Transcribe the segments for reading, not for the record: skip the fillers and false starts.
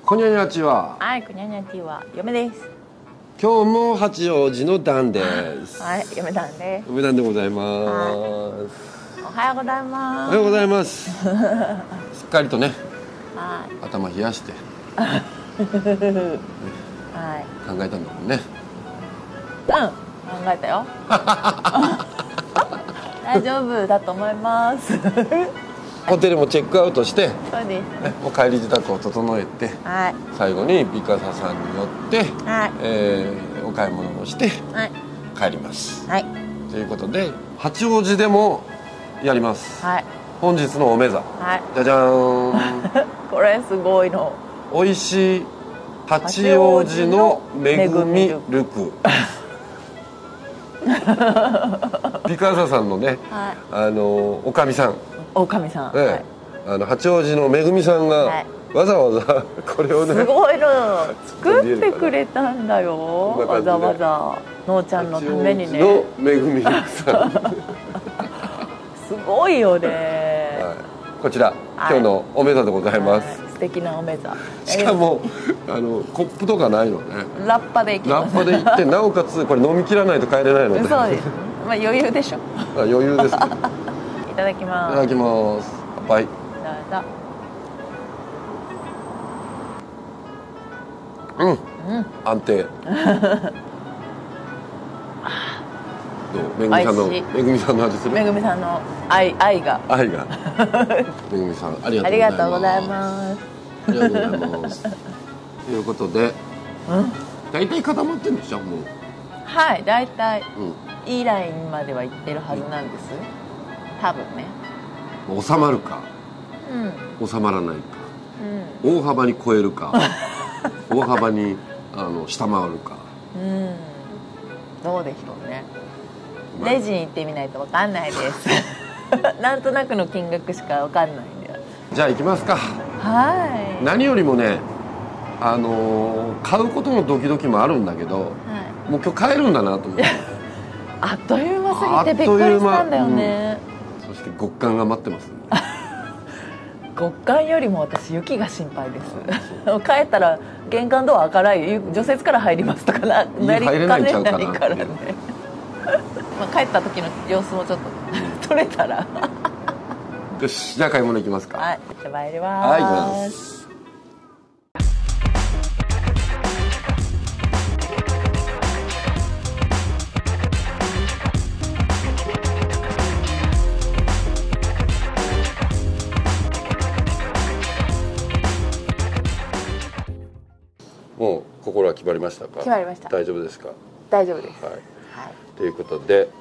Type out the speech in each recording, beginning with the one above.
こにゃにゃちは。 はい、こにゃにゃちは嫁です。 今日も八王子のダンです。 はい、嫁ダンです。 嫁ダンでございます。 おはようございます。 おはようございます。しっかりとね、 はい、 頭冷やして、 はい、 考えたんだもんね。 考えたよ。大丈夫だと思います。 ホテルもチェックアウトして、 そうです。 お帰り自宅を整えて、 はい、 最後にビカサさんに寄って、 はい、 お買い物をして、 はい、 帰ります。 はい、 ということで、八王子でもやります。 はい、 本日のおめざ、 はい、 じゃじゃーん。 これすごいの。 おいしい八王子のめぐみルク。ビカサさんのね、 はい、 おかみさん。 おかみさん。 はい、八王子のめぐみさんが、 はい、 わざわざこれをね、 すごいの作ってくれたんだよ。わざわざのーちゃんのためにね。 のめぐみルクさん。 すごいよね。 はい、こちら、今日のおめざでございます。 素敵なおめざ。 しかもコップとかないのね。 ラッパで行きます。 ラッパで行って、なおかつこれ飲み切らないと帰れないので。 そうです。まあ余裕でしょ。 余裕ですね。 いただきます。 いただきます。乾杯。 どうぞ。 うん、 うん、 安定。どう、めぐみさんの、めぐみさんの味する。 めぐみさんの愛が。 めぐみさん、ありがとうございます。ありがとうございます。ということで、大体固まってんでしょ、もう。 はい、大体、いいラインまでは行ってるはずなんです。多分ね。 収まるか、収まらないか、大幅に超えるか、大幅に下回るか。 どうでしょうね。レジに行ってみないと分かんないです。なんとなくの金額しか分かんないんで。 じゃあ行きますか。 はい。 何よりもね、買うことのドキドキもあるんだけど、もう今日帰るんだなと思って。 あっという間すぎてびっくりしたんだよね。 そして極寒が待ってます。 極寒よりも私雪が心配です。帰ったら玄関ドア開かない除雪から入りますとかなりかねないからね。まあ帰った時の様子もちょっと撮れたら。 よし、じゃあ買い物行きますか。 はい、じゃあ参ります。 はい、行きます。もう心は決まりましたか。 決まりました。 大丈夫ですか。 大丈夫です。 はい。ということで、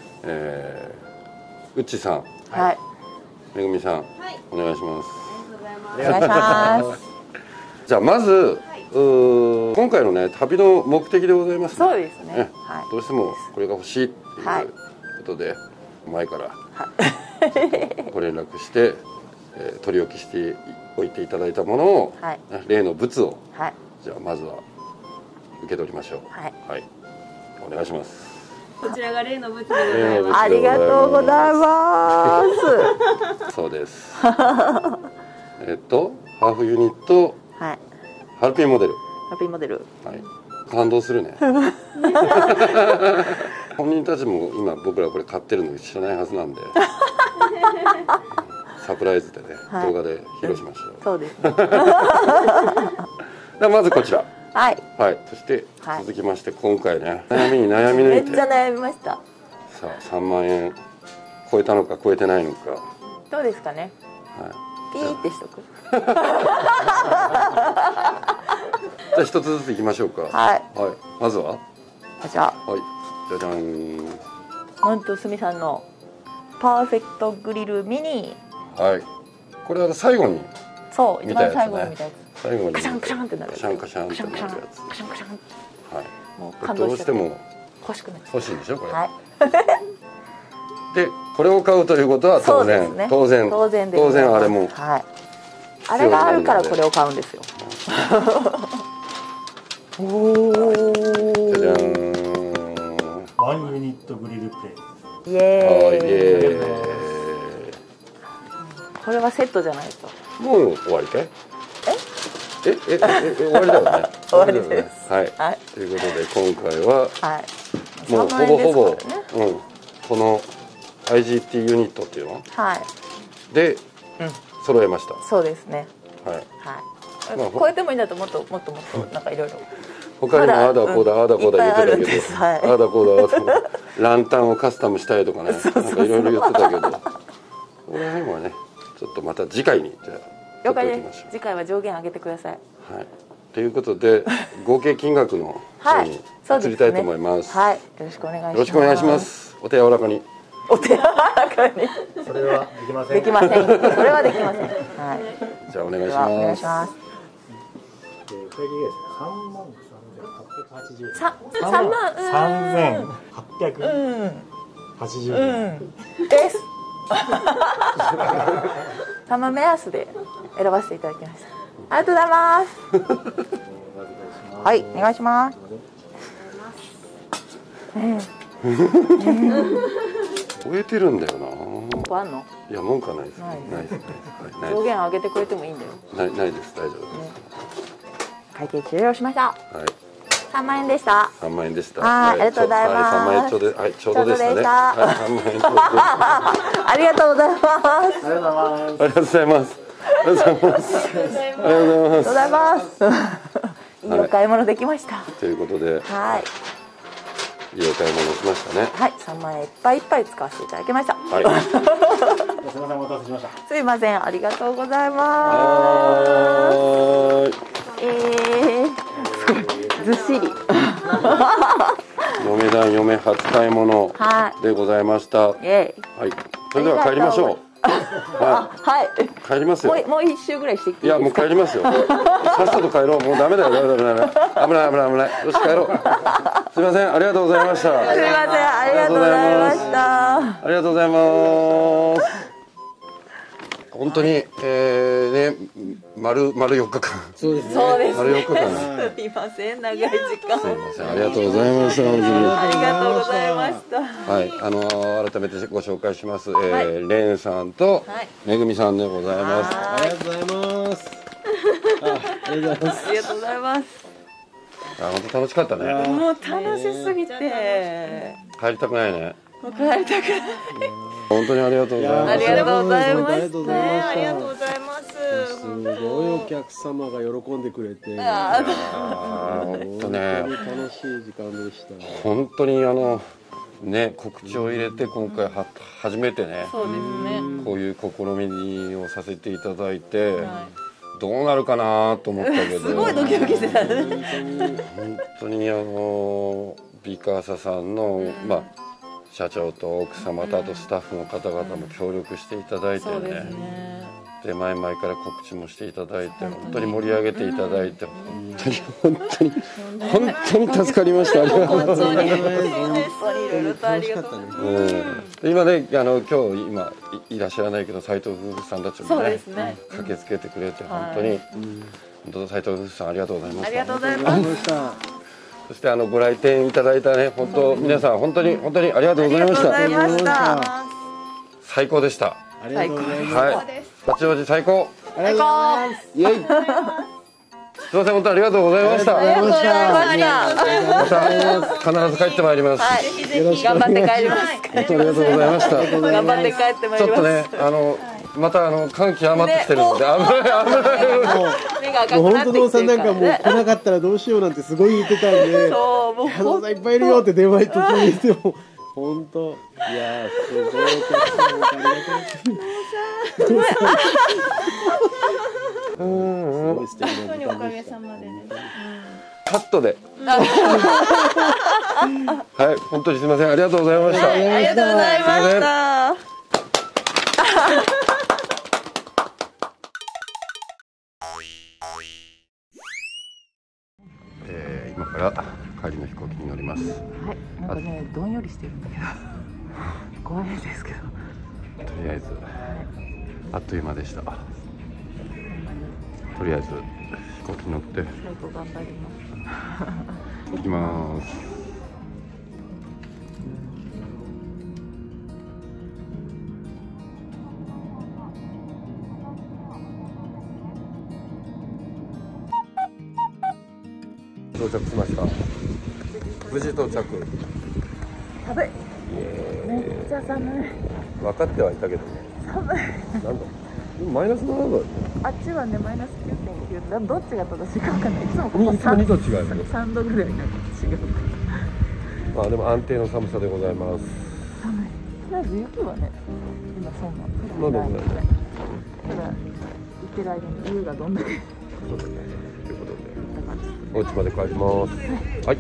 うっちさん、 はい、 めぐみさん、お願いします。 お願いします。 じゃあまず、今回のね旅の目的でございます。 そうですね。 どうしてもこれが欲しいっていうことで、前からご連絡して、取り置きしておいていただいたものを、例の物を、じゃあまずは受け取りましょう。はい、お願いします。 こちらが例の物でございます。 ありがとうございます。 そうです。ハーフユニット、ハルピンモデル。 ハルピンモデル。 はい。感動するね。本人たちも今僕らこれ買ってるの知らないはずなんで。サプライズでね、動画で披露しましょう。 そうです。 まずこちら。 はい。 はい。そして続きまして今回ね、悩みに悩み抜いて。 めっちゃ悩みました。 さあ3万円超えたのか超えてないのか。 どうですかね。 はい。 ピーってしとく。 じゃあ一つずついきましょうか。 はい。 まずは。 じゃあ。 はい。じゃじゃん。 なんとすみさんのパーフェクトグリルミニ。 はい。これは最後に。 そう、一番最後に見たやつ。 最後にカシャンカシャンってなる。 カシャンカシャンってなるやつ。 カシャンカシャン。 はい。 もう感動して。 どうしても欲しくなっちゃう。 欲しいんでしょこれ。 はい。 でこれを買うということは当然当然あれも。 はい。あれがあるからこれを買うんですよ。 じゃじゃーん。 ワンユニットグリルプレイ。 イエーイ。これはセットじゃないと。 もう終わりかい？ 終わりだよね。 終わりです。 はい。ということで今回はもうほぼほぼこの IGT ユニットっていうので揃えました。 そうですね。 はい。 超えてもいいんだともっとなんかいろいろ。 他にもあだこうだ言ってたけど、あだこうだランタンをカスタムしたいとかね、なんかいろいろ言ってたけど、この辺はねちょっとまた次回にじゃあ了解です。次回は上限上げてください。 はい。ということで合計金額の方に移りたいと思います。 はい。よろしくお願いします。 よろしくお願いします。お手柔らかに。 お手柔らかに。 それはできません。 できません。それはできません。はい。 じゃあお願いします。 お願いします。 3,880円です。3万目安で選ばせていただきました。ありがとうございます。はい、お願いします。 超えてるんだよな。 ここあんの？ いや文句はないです。ないです。 上限上げてくれてもいいんだよ。 ないです。大丈夫です。 会計終了しました。 はい。 3万円でした。 3万円でした。 ありがとうございます。 3万円ちょうどちょうどでしたね。はい、3万円。 ありがとうございます。 ありがとうございます。ありがとうございます。ありがとうございます。 いいお買い物できました。 ということで、 はい。 いいお買い物しましたね。 はい、3万円いっぱいいっぱい使わせていただきました。 はい。 すみません、お待たせしました。 すいません、ありがとうございます。ずっしり。 嫁団嫁初買い物でございました。はい。それでは帰りましょう。 はい。 帰りますよ。 もう一周ぐらいしてきていいですか。 いやもう帰りますよ。さっさと帰ろう。もうダメだよ。危ない。よし帰ろう。すみません、ありがとうございました。 すみません、ありがとうございました。 ありがとうございます。本当にね、丸4日間。 そうですね。 丸4日間。 すみません、長い時間。 すみません、ありがとうございました。 ありがとうございました。 はい、改めてご紹介します。レンさんとめぐみさんでございます。 ありがとうございます。ありがとうございます。 ありがとうございます。 本当楽しかったね。 もう楽しすぎて。 帰りたくないね。 もう帰りたくない。 本当にありがとうございます。 ありがとうございます。 ありがとうございました。 ありがとうございます。 すごいお客様が喜んでくれて。 本当ね。 楽しい時間でした。 本当にね、告知を入れて今回初めてね。 そうですね。 こういう試みをさせていただいて。どうなるかなと思ったけどすごいドキドキしてたね。 本当にビカーサさんの、社長と奥様とあとスタッフの方々も協力していただいてね、で前々から告知もしていただいて本当に盛り上げていただいて本当に助かりました。ありがとうございます。本当にいろいろとありがとう。今ね今いらっしゃらないけど斉藤夫婦さんたちもね駆けつけてくれて本当に斉藤夫婦さんありがとうございました。 ありがとうございます。 そしてご来店いただいたね本当皆さん本当にありがとうございました。最高でした。 ありがとうございます。 はい。八王子最高。 ありがとうございます。 イエイ。すみません本当ありがとうございました。 ありがとうございました。 また必ず帰ってまいります。 よろしく頑張って帰ります。 本当ありがとうございました。 頑張って帰ってまいります。 ちょっとねまた感極まってきてるので危ない。 目が赤く本当のなってきてるさんなんかもう来なかったらどうしようなんてすごい言ってたんで、 そうもう矢野さんいっぱいいるよって電話途中に言っても本当いやすごいお客さんありがとう。すごい素敵な本当におかげさまでです。 カットで。はい本当にすみませんありがとうございました。 ありがとうございました。 今から帰りの飛行機に乗ります。 はい、なんかねどんよりしてるんだけど怖いですけどとりあえずあっという間でした。とりあえず飛行機に乗って最後頑張ります行きます。 到着しました。無事到着。 寒い。めっちゃ寒い。 分かってはいたけどね。 寒い。 なんだ。マイナス7度。 あっちはねマイナス 9.9。どっちが正しいか分かんない。いつもここ 2度違うよ。 3度ぐらいなんか違う。 まあでも安定の寒さでございます。 寒い。とりあえず雪はね今そんなまだね。 ただ行ってる間に冬がどんだけ。 そうだね。ということでお家まで帰ります。はい。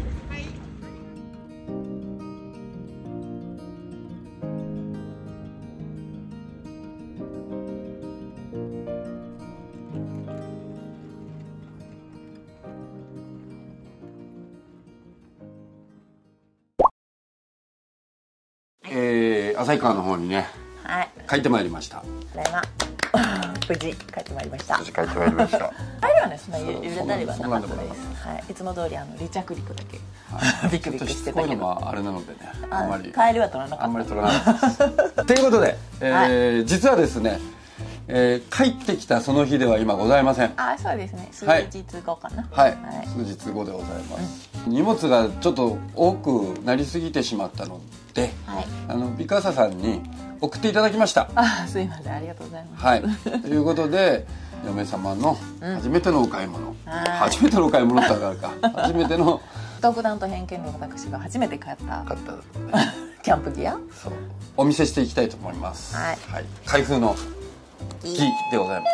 旭川の方にね、 はい、 帰ってまいりました。 ただいま無事帰ってまいりました。 無事帰ってまいりました。 帰りはねそんな揺れたりはなかったです。はい、いつも通り離着陸だけ、はい、ビクビクしてたけど。こういうのもあれなのでね、あんまり帰りは取らなかった。あんまり取らなかったです。ということで、実はですね、帰ってきたその日では今ございません。あ、そうですね。数日後かな。はい、数日後でございます。荷物がちょっと多くなりすぎてしまったので、ビカサさんに送っていただきました。あ、すいません、ありがとうございます。はい、ということで嫁様の初めてのお買い物、初めてのお買い物ってあるか、初めての独断と偏見で私が初めて買ったキャンプギア、そうお見せしていきたいと思います。はい、開封の木でございます。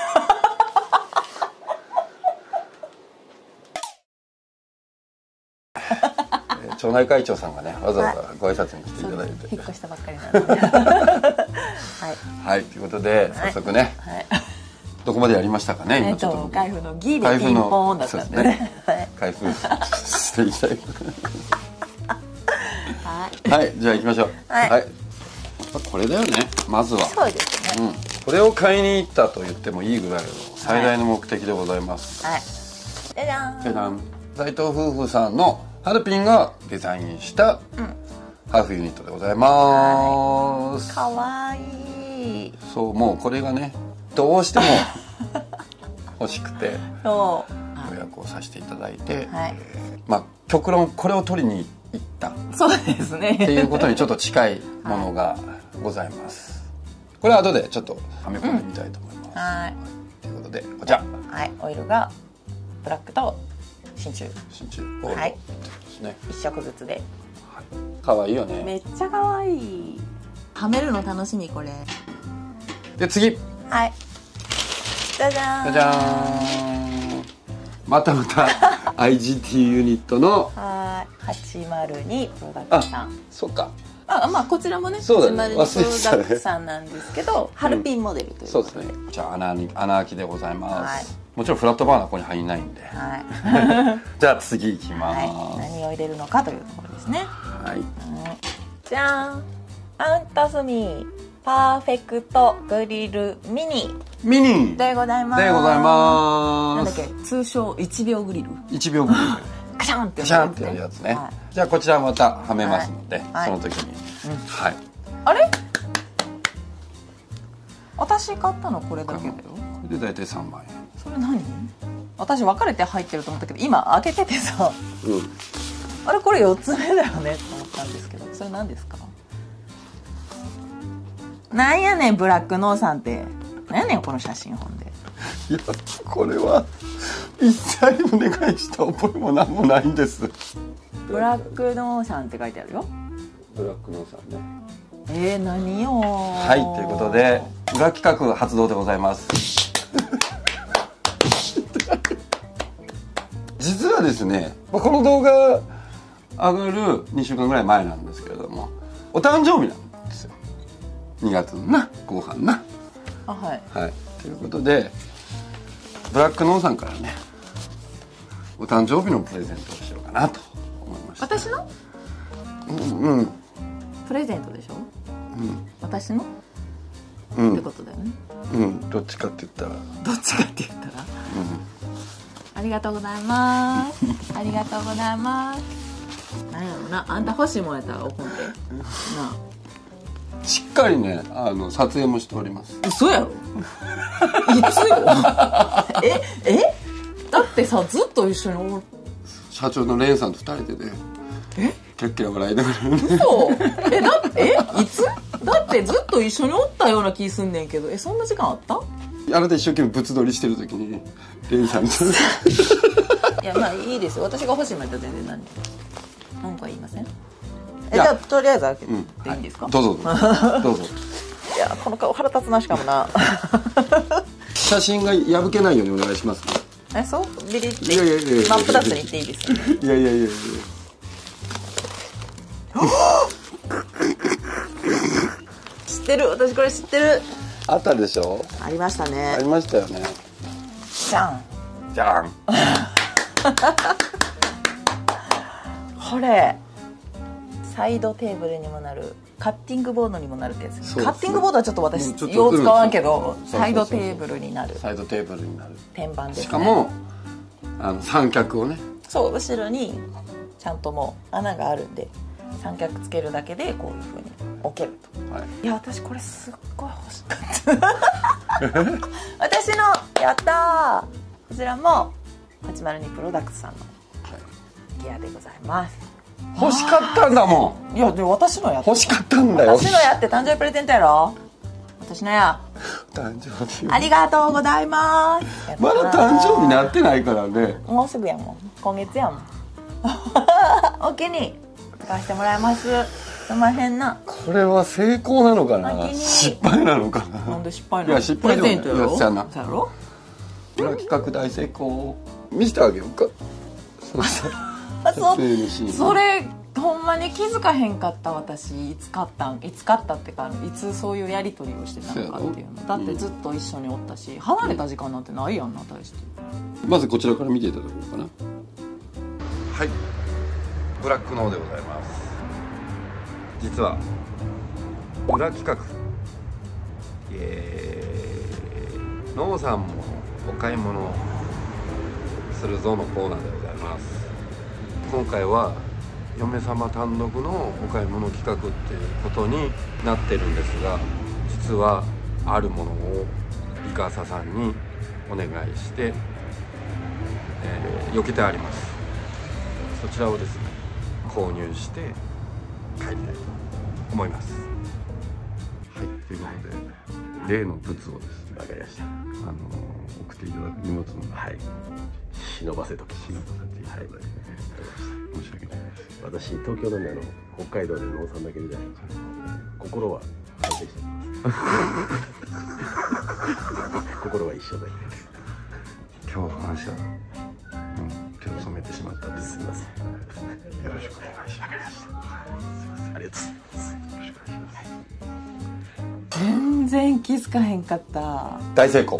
町内会長さんがねわざわざご挨拶に来ていただいて、引っ越したばっかりなんではい、ということで早速ね、どこまでやりましたかね。今ちょっと開封のギでピンポンだったんでね、開封していきたい。はい、じゃあ行きましょう。はい、これだよね、まずは。そうですね、これを買いに行ったと言ってもいいぐらいの最大の目的でございます。はい、じゃじゃん。じゃじゃん。斉藤夫婦さんのハルピンがデザインしたハーフユニットでございます。かわいい。そう、もうこれがねどうしても欲しくて予約をさせていただいて、まあ極論これを取りに行った、そうですねっていうことにちょっと近いものがございます。これは後でちょっとはめ込んでみたいと思います。はい、ということでこちら、はい、オイルがブラックと真鍮ゴールドですね。一色ずつで可愛いよね。めっちゃ可愛い。はめるの楽しみこれ。で次、はい、じゃじゃーん。じゃじゃーん。また IGT ユニットの802プロダクツさん。そっか。まあこちらもね802プロダクツさんなんですけど、ハルピンモデルということで。そうですね。じゃあ穴開きでございます。もちろんフラットバーナーここに入んないんで、じゃあ次いきます。何を入れるのかというところですね。はい、じゃん、アンタスミパーフェクトグリルミニでございます。なんだっけ、通称1秒グリル。1秒グリル。カシャンってやるやつね。じゃあこちらまたはめますので、その時に。はい。あれ？私買ったのこれだけだよ。これで大体3万円。それ何？私分かれて入ってると思ったけど今開けててさ、あれこれ4つ目だよねと思ったんですけど、それ何ですか？なんやねんブラックノーさんって。なんやねんこの写真本で。いやこれは一切お願いした覚えも何もないんです。ブラックノーさんって書いてあるよ。ブラックノーさんね。何よ。はい、ということで裏企画発動でございます。実はですね、この動画上がる2週間ぐらい前なんですけれども、お誕生日なんですよ。2月のな後半な。はい、はい、ということでブラックノーさんからねお誕生日のプレゼントをしようかなと思いました。私の？プレゼントでしょ？私の？ってことだよね。どっちかって言ったら。ありがとうございます。ありがとうございます。なんやろな、あんた欲しいもんやったらお本で。なあ。しっかりね、撮影もしております。嘘やろ。いつよ。だってさ、ずっと一緒に社長のレンさんと2人でねキラキラ笑いながらね。 そういつだってずっと一緒におったような気すんねんけど、そんな時間あった？ あなた一生懸命物撮りしてる時にレンさんといやまあいいですよ、私が欲しいもんやったら全然何か言いません？じゃあとりあえず開けていいんですか？ どうぞどうぞ。 いやこの顔腹立つな、しかもな写真が破けないようにお願いします。 そうビリッて。 いや真っ二つに言っていいですよね。 いや知ってる、私これ知ってる。 あったでしょ。 ありましたね。 ありましたよね。 じゃんじゃんこれサイドテーブルにもなる、カッティングボードにもなるってやつ。カッティングボードはちょっと私よう使わんけど、サイドテーブルになる。 サイドテーブルになる天板ですね。 しかも三脚をね、 そう後ろにちゃんともう穴があるんで三脚つけるだけでこういう風に置けると、はい、いや私これすっごい欲しかった私のやったー。こちらも802プロダクツさんのギアでございます。 欲しかったんだもん。いやでも私のや欲しかったんだよ。 私のやって誕生日プレゼントやろ。私のや誕生日ありがとうございます。 まだ誕生日なってないからね。 もうすぐやもん、今月やもんお気に使わせてもらいます。すんまへんな。 これは成功なのかな失敗なのかな。 なんで失敗なの？ いや失敗プレゼントやろ。 そうやな。 そうやろ。 裏企画大成功見せてあげようか。 それほんまに気づかへんかった。私いつ買ったってかいつそういうやり取りをしてたのかっていうの。だってずっと一緒におったし、離れた時間なんてないやんな大して。 まずこちらから見ていただこうかな。はい、ブラックノーでございます。実は裏企画ノーさんもお買い物するぞのコーナーでございます。今回は嫁様単独のお買い物企画っていうことになってるんですが、実はあるものをリカーサさんにお願いして、避けてあります。そちらをですね購入して帰りたいと思います。はい、ということで例の物をですね、 わかりました。 送っていただく荷物の、 はい、忍ばせとき忍ばせていただいて、はい、申し訳ないです。 私東京なんで北海道で農産だけで心は反省してます心は一緒で今日の話は、手を染めてしまったです。 すみません。 よろしくお願いします。 ありがとうございます。よろしくお願いします。 全然気づかへんかった。 大成功。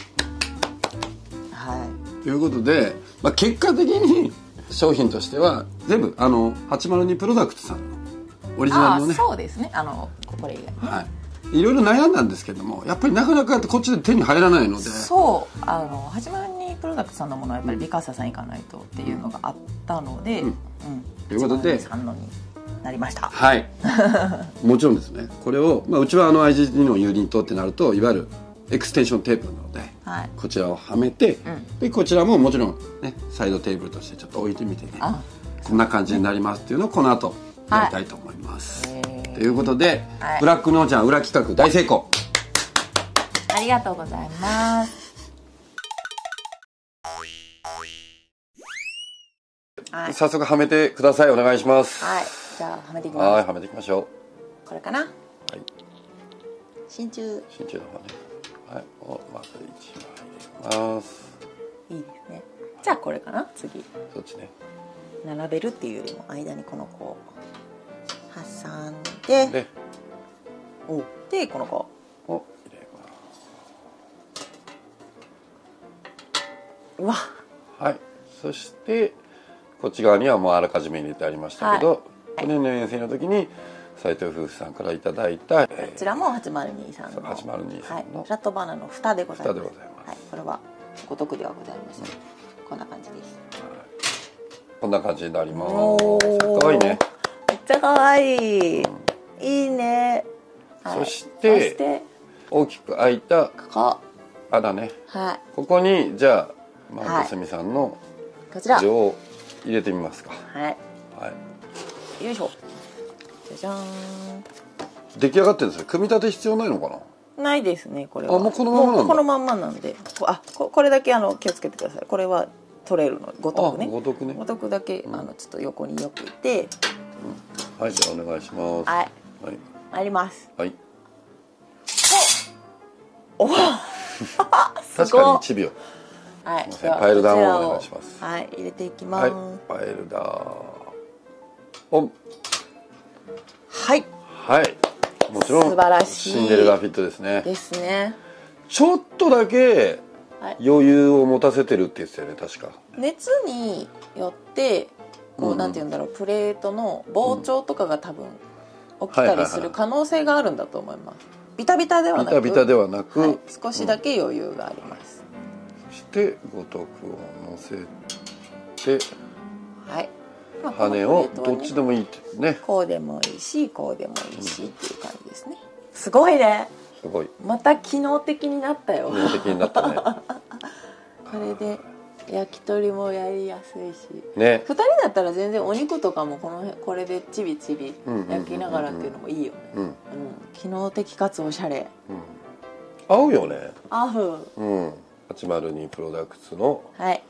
はい。 ということで、結果的に商品としては全部802プロダクツさんのオリジナルのね。 そうですね。これ以外ね。 はい。いろいろ悩んだんですけども、やっぱりなかなかこっちで手に入らないので。 そう、802プロダクツさんのものはやっぱりリカーサさん行かないとっていうのがあったので、 ということで 802さんのになりました。 はい。もちろんですね。これをうちはIGT のユニットってなるといわゆるエクステンションテープなので、はい、こちらをはめて、でこちらももちろんねサイドテーブルとしてちょっと置いてみてね、こんな感じになりますっていうのをこの後やりたいと思います。ということで、ブラックノーちゃん裏企画大成功。 ありがとうございます。 はい、早速はめてください。お願いします。 はい、じゃあはめていきます。 はい、はめていきましょう。 これかな。はい。真鍮の方ね。はい、まず1枚入れます。 いいですね。じゃあこれかな。次。 そっちね。 並べるっていうよりも間にこの子を挟んで、でこの子を入れます。 うわ。 はい。そしてこっち側にはもうあらかじめ入れてありましたけど、骨の遠征の時に斉藤夫婦さんからいただいた、 こちらも802さんの 802さんのフラットバナの蓋でございます。 はい、 これはご得ではございません。こんな感じです。 こんな感じになります。可愛いね。 めっちゃ可愛い。いいね。 そして大きく開いた穴ね。ここにじゃあマントスミさんのこちらを入れてみますか。 はい、 はい、 よいしょ。じゃじゃーん。 出来上がってるんですよ。組み立て必要ないのかな。 ないですね、これは。 あ、もうこのままなんだ。 このまんまなんで、これだけ気をつけてください。これは取れるのごとくね。 ごとくね。 ごとくだけちょっと横によくいて、 はい、じゃあお願いします。 はい、 はい、 参ります。 はい。 お確かに1秒。 はい、 パイルダウンをお願いします。 はい、入れていきます。 はい、パイルダウン。 はい。 はい。もちろん素晴らしいシンデレラフィットですね。 ですね。 ちょっとだけ余裕を持たせてるって言ってたよね、確か。 熱によってこうなんていうんだろう、プレートの膨張とかが多分起きたりする可能性があるんだと思います。ビタビタではなく、 ビタビタではなく、 はい、少しだけ余裕があります。 そして五徳を乗せて、 はい。 羽をどっちでもいいってね。 こうでもいいし、こうでもいいしっていう感じですね。すごいね。 すごい。 また機能的になったよ。 機能的になったね。 これで焼き鳥もやりやすいし。 ね。 2人だったら全然お肉とかもこれでちびちび焼きながらっていうのもいいよね。うん。機能的かつおしゃれ。 合うよね。 合う。 うん。802プロダクツの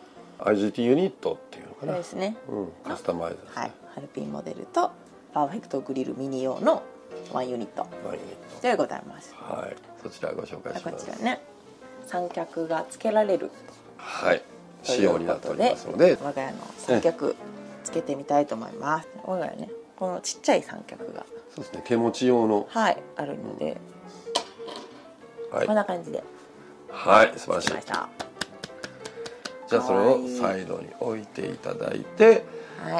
IGT ユニットっていうのかな。 そうですね。 カスタマイズ。 はい。ハルピンモデルとパーフェクトグリルミニ用のワンユニットでございます。 はい。そちらご紹介します。 こちらね、三脚が付けられる。 はい。仕様になっておりますので、 我が家の三脚つけてみたいと思います。我が家ね、このちっちゃい三脚がそうですね、手持ち用のあるので、こんな感じで。 はい、素晴らしい。じゃあそれをサイドに置いていただいて、 はい、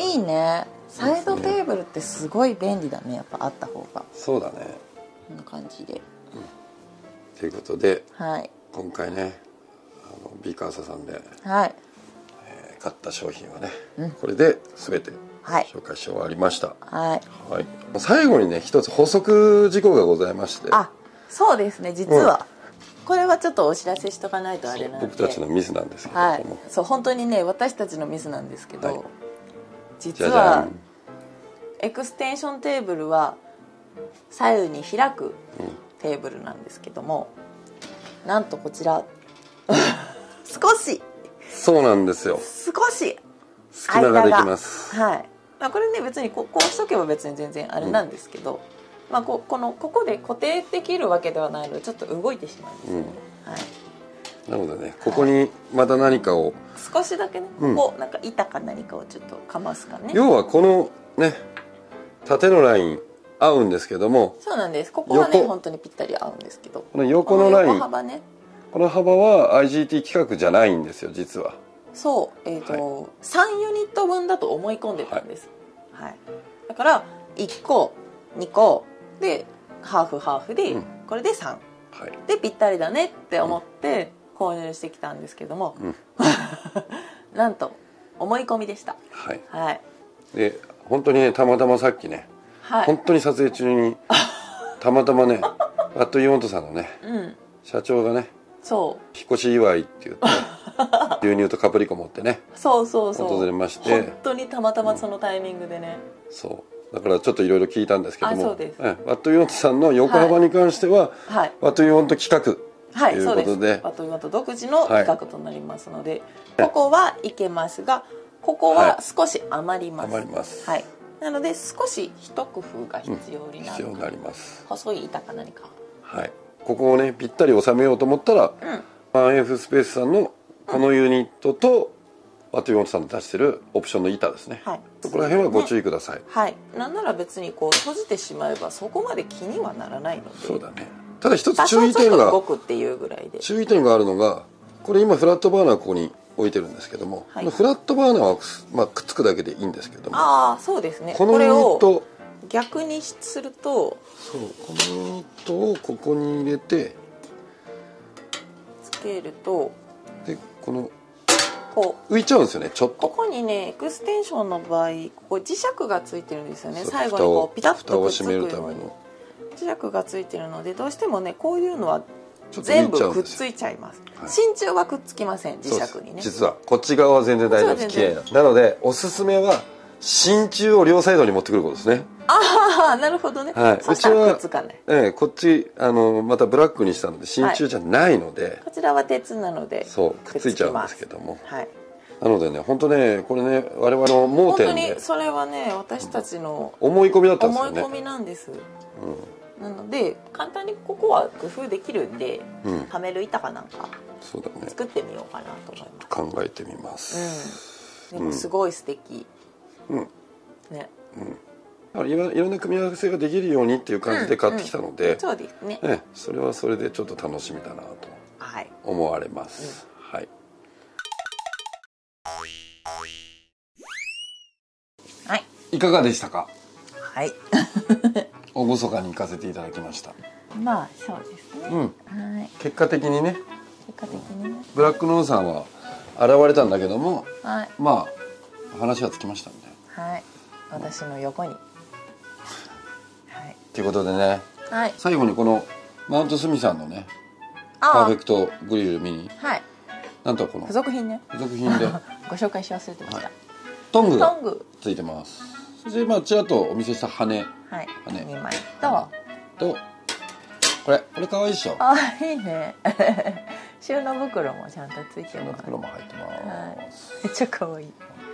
いいね。サイドテーブルってすごい便利だね、やっぱあった方が。 そうだね。 こんな感じで。 ということで、 はい、 今回ね、ビーカーサさんで、 はい、 買った商品はね、これで全て紹介し終わりました。 はい。 はい。最後にね、一つ補足事項がございまして。 あ、そうですね、実は。これはちょっとお知らせしとかないとあれなんで、 僕たちのミスなんですけども、 はい、そう本当にね私たちのミスなんですけど、実はエクステンションテーブルは左右に開くテーブルなんですけども、なんとこちら少しそうなんですよ、 少し隙間ができます。 はい、これね別にこうしとけば別に全然あれなんですけど、ここで固定できるわけではないのでちょっと動いてしまうんですよね。はい、 なのでね、ここにまた何かを少しだけね、ここなんか板か何かをちょっとかますかね。 要はこのね縦のライン合うんですけども、 そうなんです。ここはね本当にぴったり合うんですけど、 この横のライン、 横幅ね、 この幅は IGT 規格じゃないんですよ実は。 そう、3ユニット分だと思い込んでたんです。はい。だから1個2個でハーフハーフで、これで3、でぴったりだねって思って購入してきたんですけども、なんと思い込みでした。 はい。 はい。 で本当にね、たまたまさっきね、本当に撮影中にたまたまねワット・ユー・ウォントさんのね、社長がね、そう引っ越し祝いって言って牛乳とカプリコ持ってね、 訪れまして、 本当にたまたまそのタイミングでね、 そうだからちょっといろいろ聞いたんですけども、ワット・ユー・ウォントさんの横幅に関しては、ワット・ユー・ウォント規格ということで、 ワット・ユー・ウォント独自の規格となりますので、ここはいけますが、ここは少し余ります。 余ります。 はい。なので少し一工夫が必要になる。 必要になります。 細い板か何か。 はい。ここをねぴったり収めようと思ったら、1F スペースさんのこのユニットと、ワット・ユー・ウォントさんの出してるオプションの板ですね。はい。そこら辺はご注意ください。 はい。なんなら別にこう閉じてしまえばそこまで気にはならないので。 そうだね。ただ一つ注意点が、 動くっていうぐらいで。 注意点があるのが、これ今フラットバーナーここに置いてるんですけども、このフラットバーナーはくっつくだけでいいんですけども、 ああそうですね。 このユニット逆にすると、 そうこのユニットをここに入れてつけると、 でこのこう浮いちゃうんですよね、ちょっと。 ここにねエクステンションの場合、ここ磁石がついてるんですよね。最後にこうピタッとくっつくように磁石がついてるので、どうしてもねこういうのは全部くっついちゃいます。真鍮はくっつきません、磁石にね。 実はこっち側は全然大丈夫です。綺麗なのでおすすめは真鍮を両サイドに持ってくることですね。 ああ、なるほどね。はい、 うちはくっつかない。 こっちまたブラックにしたので真鍮じゃないので、 こちらは鉄なのでそうくっついちゃうんですけども、はい、なのでね、本当ね、これね、我々の盲点で、 本当にそれはね、私たちの思い込みだったんですよね。 思い込みなんです。なので簡単にここは工夫できるんで、はめる板かなんか作ってみようかなと思います。 考えてみます。 でもすごい素敵。ね。 いろんな組み合わせができるようにっていう感じで買ってきたので、 そうですね。 それはそれでちょっと楽しみだなと思われます。はい。 はい。 いかがでしたか。 はい。 厳かに行かせていただきました。 まあそうですね。はい。 結果的にね。 結果的にね。 ブラックノーさんは現れたんだけども、まあ話はつきましたんで。 はい。私の横に。 ということでね、最後にこのマウントスミさんのねパーフェクトグリルミニ、なんとこの付属品でご紹介し忘れてました。 トングがついてます。そしてまあちらっとお見せした羽 2枚とこれ可愛いでしょ。 あ、いいね。収納袋もちゃんとついてます。収納袋も入ってます。 めっちゃ可愛い。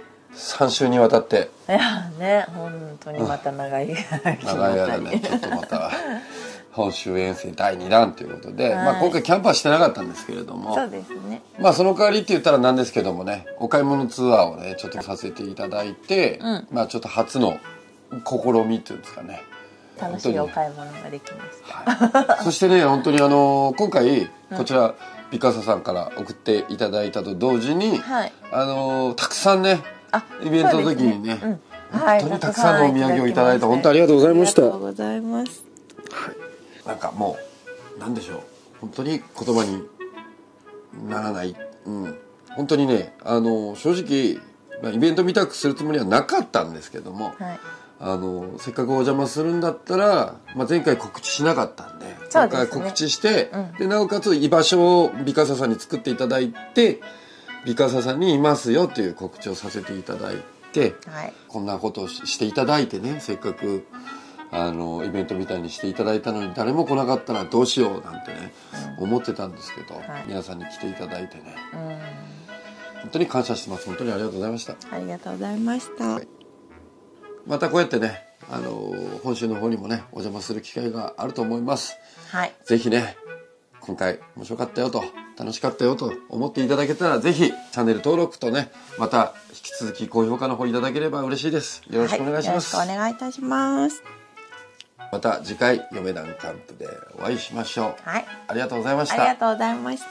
3週にわたって、 いやね、本当にまた長い間ね、ちょっとまた本州遠征第2弾ということで、まあ今回キャンプはしてなかったんですけれども、 そうですね。 まあその代わりって言ったらなんですけどもね、お買い物ツアーをねちょっとさせていただいて、まあちょっと初の試みっていうんですかね。 楽しいお買い物ができました。 そしてね、本当に今回こちらビカサさんから送っていただいたと同時に、たくさんね。イベントの時にね、本当にたくさんのお土産をいただいた、本当ありがとうございました。 ありがとうございます。 なんかもうなんでしょう、本当に言葉にならない、本当にね、正直イベント見たくするつもりはなかったんですけども、せっかくお邪魔するんだったら、前回告知しなかったんで、今回告知して、でなおかつ居場所をビカサさんに作っていただいて。ビカサさんにいますよという告知をさせていただいて、こんなことをしていただいてね、せっかくイベントみたいにしていただいたのに誰も来なかったらどうしようなんてね、思ってたんですけど、皆さんに来ていただいてね、本当に感謝してます。本当にありがとうございました。 ありがとうございました。 またこうやってね、本州の方にもねお邪魔する機会があると思います。ぜひね、今回面白かったよと、楽しかったよと思っていただけたら、ぜひチャンネル登録とね、また引き続き高評価の方いただければ嬉しいです。よろしくお願いします。 よろしくお願いいたします。 また次回嫁団キャンプでお会いしましょう。ありがとうございました。 ありがとうございました。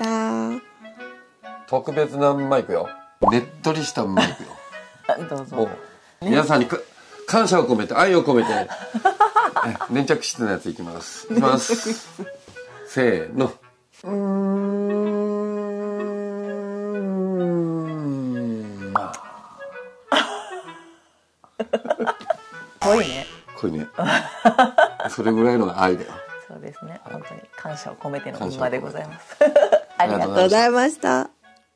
特別なマイクよ。ねっとりしたマイクよ。 どうぞ。 皆さんに感謝を込めて、愛を込めて粘着質のやついきます。いきます。せーの。 濃いね。 濃いね。それぐらいの愛だよ。 そうですね。本当に感謝を込めての馬でございます。ありがとうございました。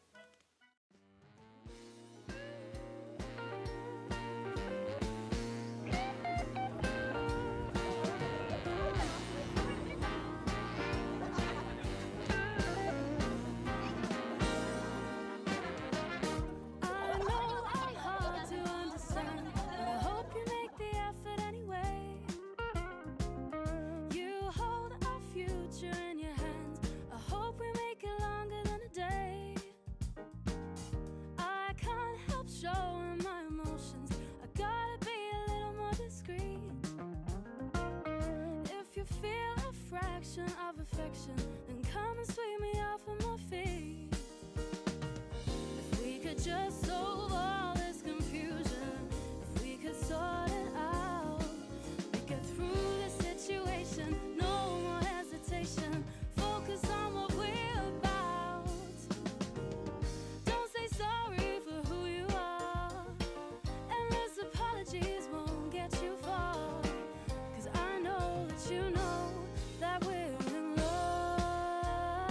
Of affection, then come and sweep me off of my feet. If we could just solve all this confusion, if we could sort it out, we get through this situation, no more hesitation, focus on what we're about. Don't say sorry for who you are, endless apologies won't get you far, 'cause I know that you know that we're in love.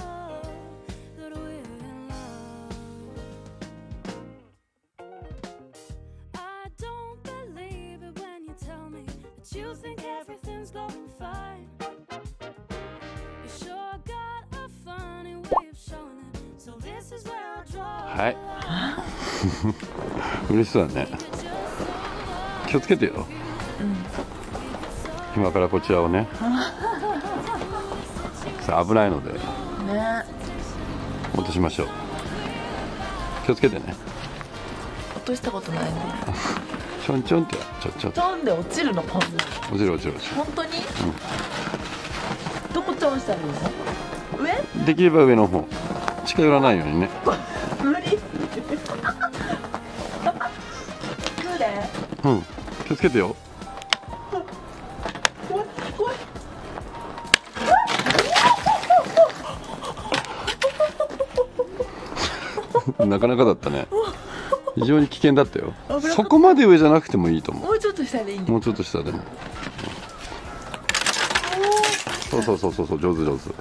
that you think everything's going fine. You sure got a funny way of showing it. So this is where I draw. はい嬉しそうだね。気をつけてよ、今からこちらをねさあ危ないのでね落としましょう。気をつけてね。 落としたことないんで。 ちょんちょんってちょトンで落ちるのポン酢。 落ちる落ちる落ちる。 本当に、どこチョンしたらいいの？上？ できれば上の方、近寄らないようにね。 無理うん、気をつけてよ。なかなかだったね。非常に危険だったよ。そこまで上じゃなくてもいいと思う。 もうちょっと下でいいの？ もうちょっと下でも。そうそうそうそう、上手上手。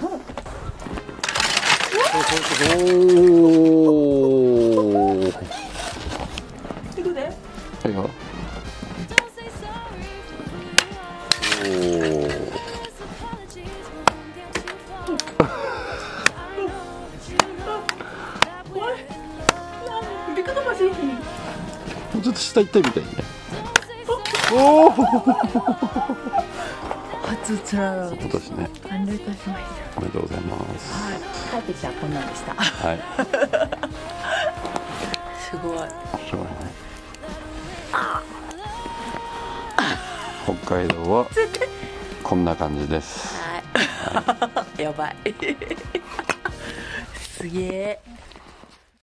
おお。 いくで？ はいよ。もうちょっと下行ったみたいね。おお。 初つらら。 今年ね。 完了いたしました。 おめでとうございます。 はい。帰ってきたらこんなんでした。 はい。 すごい。 そうね。北海道はこんな感じです。 はい。やばい。すげえ。